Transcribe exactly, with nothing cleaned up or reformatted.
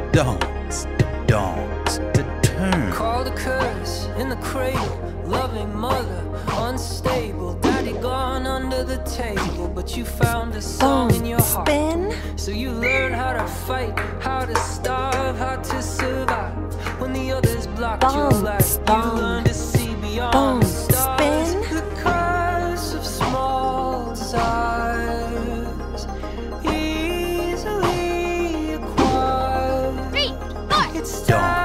Dance, dance, to turn. Called a curse in the cradle, loving mother, unstable. Daddy gone under the table, but you found a song in your heart. Spin. So you learn how to fight, how to starve, how to survive. When the others blocked your Boom, life, you boom, learned to see beyond boom, the stars. spin. The curse of small desires, easily acquired. Three, four. It's Dance.